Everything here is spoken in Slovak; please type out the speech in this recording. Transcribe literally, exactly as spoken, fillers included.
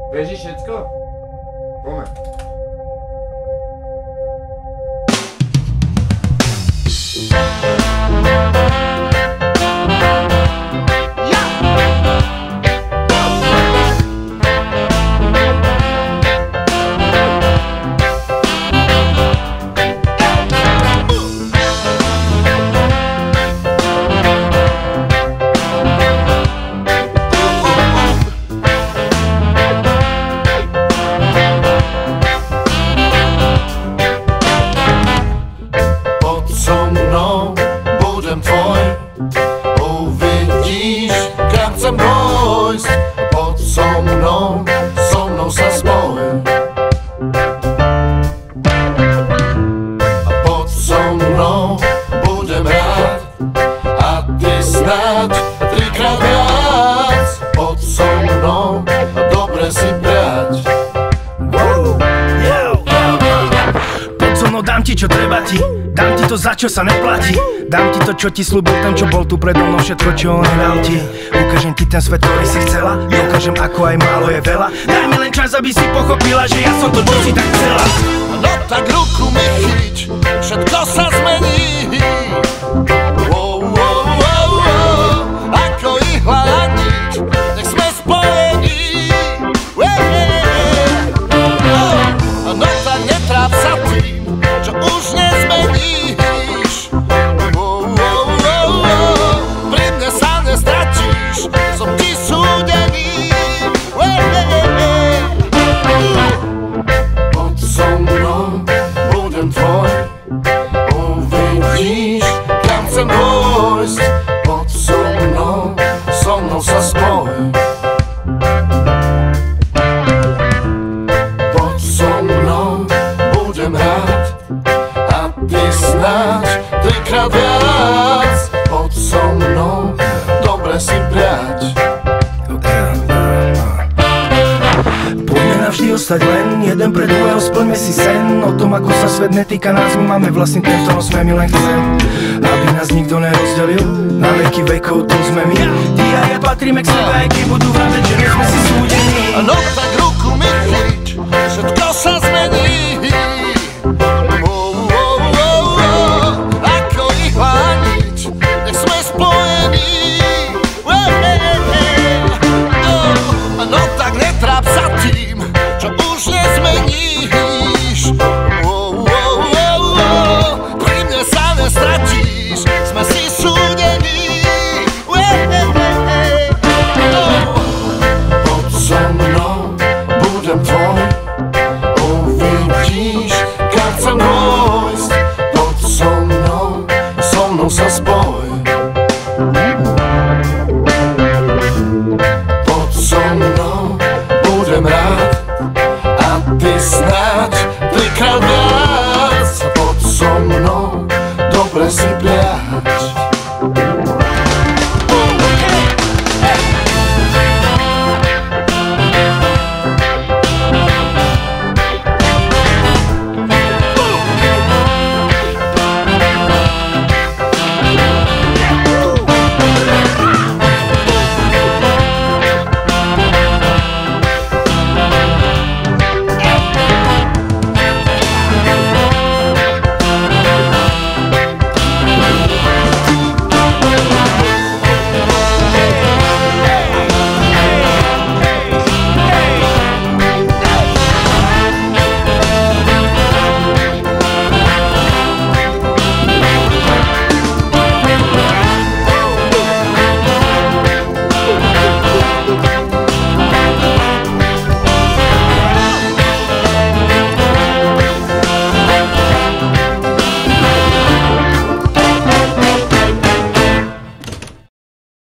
Beží všetko? Poďme. Uvidíš, kam chcem dojsť. Poď so mnou, so mnou sa spoj. A poď so mnou, budem rád. A ty snáď trikrát viac. Poď so mnou, dobre si priať. Poď so mnou, dám ti, čo treba ti. Dám ti to, za čo sa neplatí. Dám ti to, čo ti slúbil ten, čo bol tu predo mnou. Všetko, čo on nedal ti. Ukážem ti ten svet, ktorý si chcela. Ukážem, ako aj málo je veľa. Daj mi len čas, aby si pochopila, že ja som to, čo si tak chcela. No tak ruku mi chyť, všetko sa zmení. Wow, wow, wow, wow. Ako ihla a nič, nech sme spojení. No tak netráp sa tým, čo už nezmeníš. Wow, wow, wow, wow. Pri mne sa nestratíš, som ti súdený. Poď so mnou, budem tvoj. Uvidíš, kam chcem dojsť. Poď so mnou, so mnou sa spoj. Poď so mnou, budem rád. A ty snáď trikrát viac. Poď so mnou, dobre si priať. Poďme navždy ostať len jeden pre druhého, splňme si sen. O tom, ako sa svet netýka nás, my máme vlastný tento, no sme my len chcem, aby nás nikto nerozdelil. Na veky vekov to sme my. Ty a ja patríme k sebe, aj keď budú vraveť, že nie sme si súdení. No tak